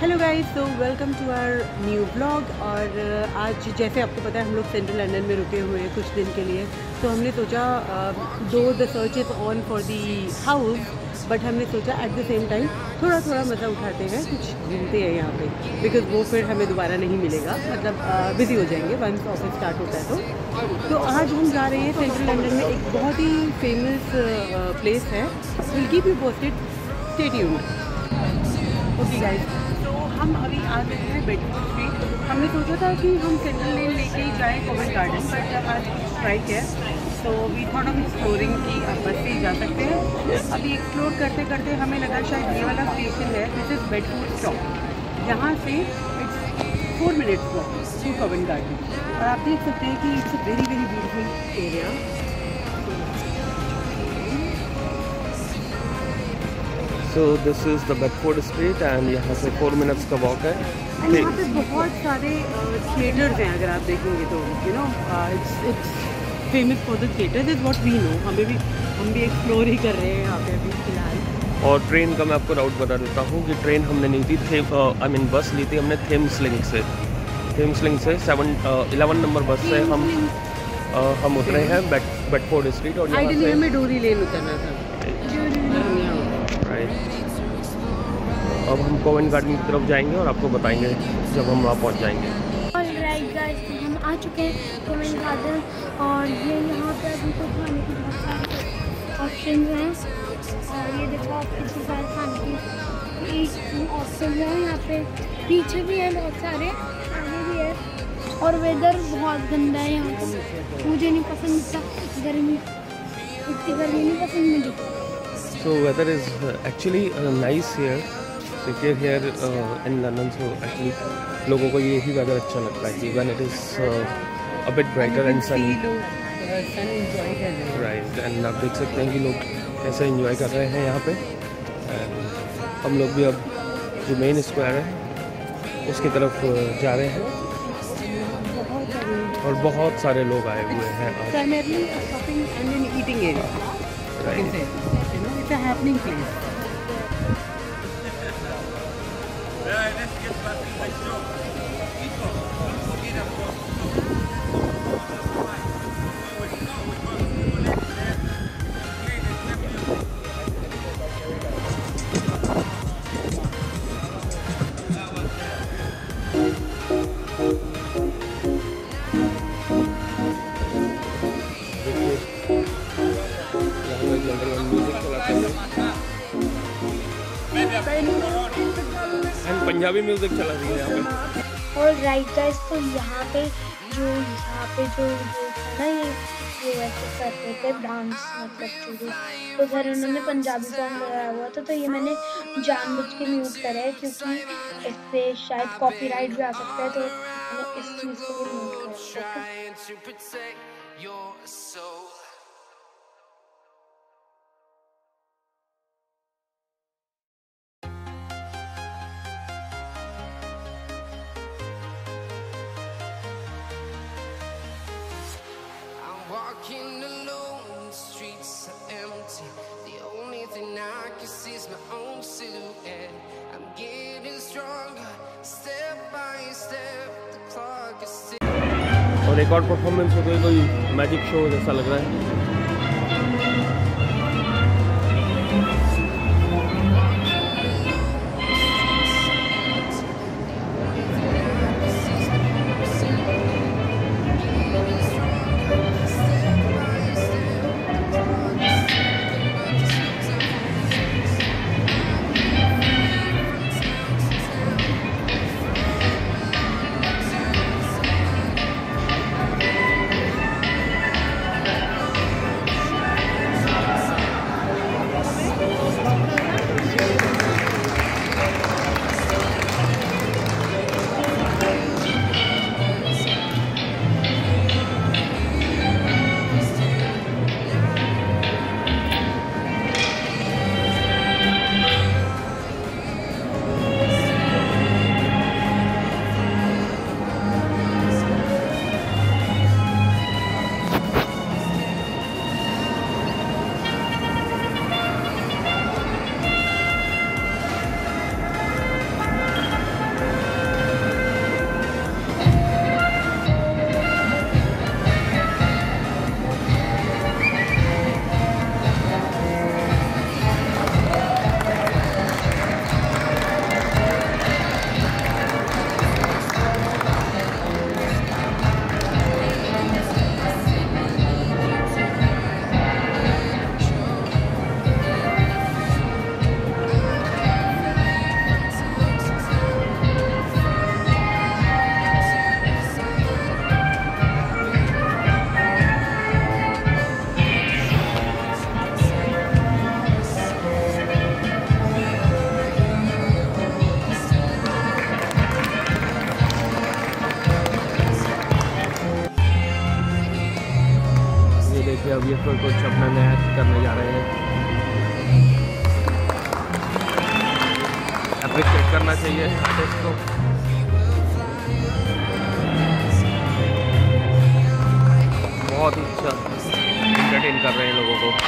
Hello guys, तो welcome to our new blog. और आज जैसे आपको पता है हम लोग सेंट्रल लंदन में रुके हुए हैं कुछ दिन के लिए। तो हमने सोचा दो the search is on for the house, but हमने सोचा एट द सेम टाइम थोड़ा मज़ा उठाते हैं, कुछ घूमते हैं यहाँ पे, बिकॉज वो फिर हमें दोबारा नहीं मिलेगा, मतलब बिज़ी हो जाएंगे वंस ऑफिस स्टार्ट होता है। तो आज हम जा रहे हैं सेंट्रल लंदन में एक बहुत ही फेमस प्लेस है। Will keep you posted, stay tuned. Okay guys, तो हम अभी आ गए हैं बेडफोर्ड स्ट्रीट। हमने सोचा था कि हम सेंट्रल लेन लेके ही जाएँ कोविड गार्डन, बट आज स्ट्राइक है, तो वी थॉट ऑफ एक्सप्लोरिंग की आप बस से ही जा सकते हैं। अभी एक्सप्लोर करते करते हमें लगा शायद ये वाला स्टेशन है, दिस इज़ बेडफोर्ड स्टॉप। यहाँ से it's 4 minutes walk to Covent garden. और आप देख सकते हैं कि it's a very beautiful area. So this is the Bedford Street and यहाँ से 4 मिनट्स का वॉक है। यहाँ पे बहुत सारे थिएटर्स हैं, अगर आप देखेंगे तो you know it's famous for the theatres is what we know. हम भी एक्सप्लोर ही कर रहे हैं यहाँ पे अभी फिलहाल। और ट्रेन का मैं आपको राउट बता देता हूँ कि ट्रेन हमने नहीं थी, बस ली थी हमने थेम्सलिंक से 11 नंबर बस से हम उतरे हैं बेडफोर्ड स्ट्रीट। और आइडियली हमें डोरी लेन उतरना था। अब हम कोविड गार्डन की तरफ जाएंगे और आपको बताएंगे जब हम वहाँ पहुँच जाएंगे। ऑलराइट गाइस, हम आ चुके हैं कोविड गार्डन और ये यहाँ पे अभी तो खाने की बहुत सारे ऑप्शन हैं। और ये देखो आप कितने सारे खाने की ऑप्शन हैं यहाँ पे, पीछे भी हैं बहुत सारे, आगे भी है। और वेदर बहुत गंदा है यहाँ पे, मुझे नहीं पसंद इतना गर्मी, इतनी गर्मी नहीं पसंद मुझे। So weather is actually nice here. So if you're here in London, so actually लोगों को यही weather अच्छा लगता है कि when it is a bit brighter and sunny. Right, and आप देख सकते हैं कि लोग कैसे enjoy कर रहे हैं यहाँ पे। And हम लोग भी अब जो मेन स्क्वायर है उसकी तरफ जा रहे हैं और बहुत सारे लोग आए हुए हैं आज। Primarily a shopping and an eating area. Right. It's a happening place. Punjabi music चला रही है यहाँ पे। और राइट गाइस, तो यहाँ पे जो था ना, ये वैसे करते थे डांस, मतलब शुरू तो घर उन्होंने पंजाबी सॉन्ग लगाया हुआ था, तो ये मैंने जानबूझ के म्यूट करा है क्योंकि इस पे शायद कॉपीराइट भी आ सकता है, तो मैंने इस चीज़ को भी म्यूट करा है। Walking alone, the streets are empty. The only thing I can see is my own silhouette. I'm getting stronger, step by step. The clock is ticking. और एक और परफॉर्मेंस हो गई, कोई मैजिक शो जैसा लग रहा है। कि अब ये कुछ अपना नया करने जा रहे हैं। अप्रिशिएट करना चाहिए आर्टिस्ट को। बहुत ही अच्छा एंटरटेन कर रहे हैं लोगों को।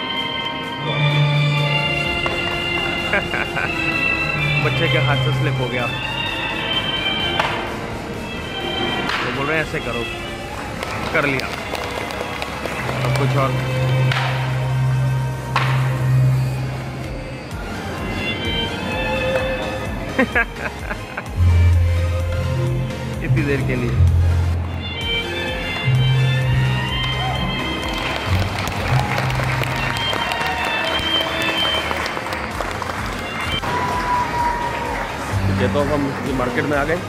बच्चे के हाथ से स्लिप हो गया, तो बोल रहे हैं ऐसे करो, कर लिया। अब कुछ और इतनी देर के लिए। तो हम मार्केट में आ गए।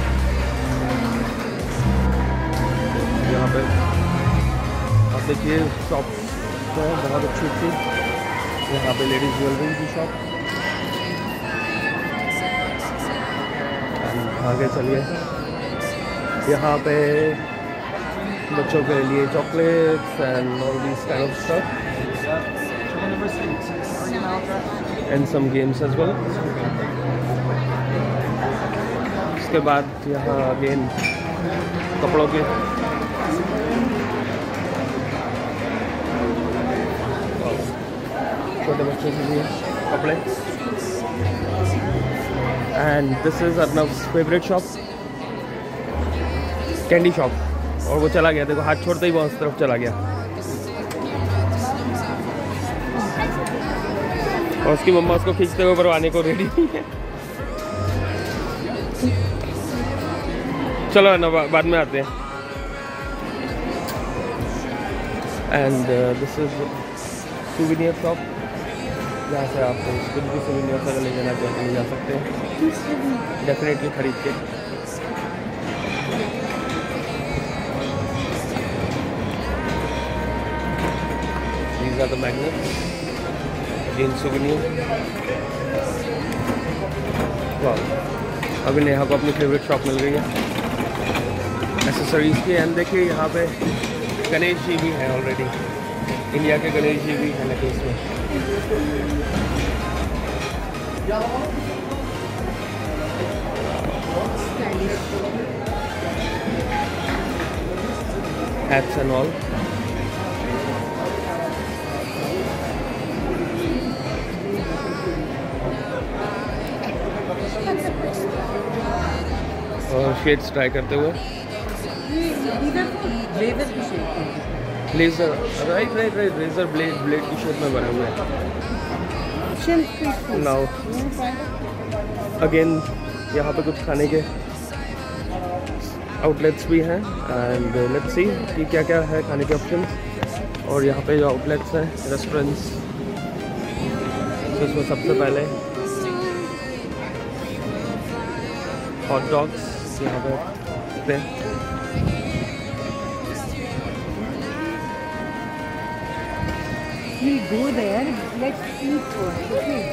यहाँ पे आप देखिए शॉप है बहुत अच्छी अच्छी। यहाँ पे लेडीज ज्वेलरी की शॉप। आगे चलिए, यहाँ पे बच्चों के लिए chocolates and all these kind of stuff and some games as well. उसके बाद यहाँ अगेन कपड़ों के छोटे बच्चों के लिए कपड़े। And this is Arnav's favourite shop, candy shop. और वो चला गया, देखो हाथ छोड़ते ही वो उस तरफ चला गया। और उसकी मम्मा उसको खींचते हुए परवाने को रेडी है। चलो ना बाद में आते हैं। And this is souvenir shop, जहाँ से आप कुछ भी सूवेनियर अगर ले जाना चाहते ले जा सकते हैं डेफिनेटली खरीद के। These are the magnets, again souvenir. वाह, अभी नेहा को अपनी फेवरेट शॉप मिल गई है एसेसरीज की। एंड देखिए यहाँ पे गणेश जी भी हैं ऑलरेडी, इंडिया के गणेश जी भी हैं नेकलेस में। Hats and all. और शेड्स ट्राई करते हुए लेज़र, राइट लेज़र ब्लेड की शेप में बने हुए हैं। नाउ अगेन यहाँ पे कुछ खाने के आउटलेट्स भी हैं एंड लेट्स सी कि क्या क्या है खाने के ऑप्शंस। और यहाँ पे जो आउटलेट्स हैं रेस्टोरेंट्स, तो इसमें सबसे पहले हॉट डॉग्स यहाँ पे देखते हैं। We'll go there. Let's eat first, okay?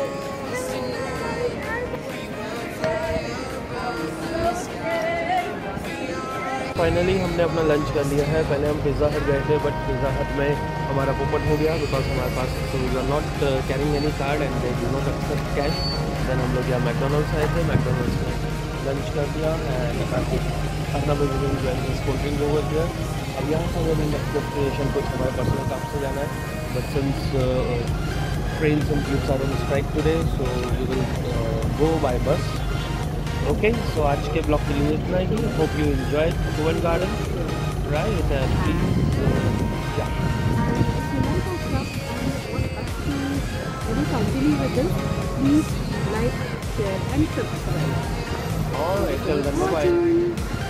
Finally हमने अपना लंच कर लिया है। पहले हम पिज़्ज़ा हट गए थे, बट पिज़्ज़ा हट में हमारा पोपट हो गया बिकॉज हमारे पास we are not carrying any card and they do not accept cash. Then हम लोग यहाँ मैकडोनल्ड्स आए थे, मैकडोनल्ड्स में लंच कर दिया एंड अपना कोल्ड ड्रिंक ओवर दिया। अब यहाँ से हमें नेक्स्ट डेस्टिनेशन कुछ हमारे पर्सनल काम से जाना है, but since trains and tubes are on strike today so we will go by bus. Okay, so आज के ब्लॉग के लिए इतना ही। Hope you enjoy Covent Garden right and please continue with this, please like, share and subscribe. Alright, tell them bye-bye.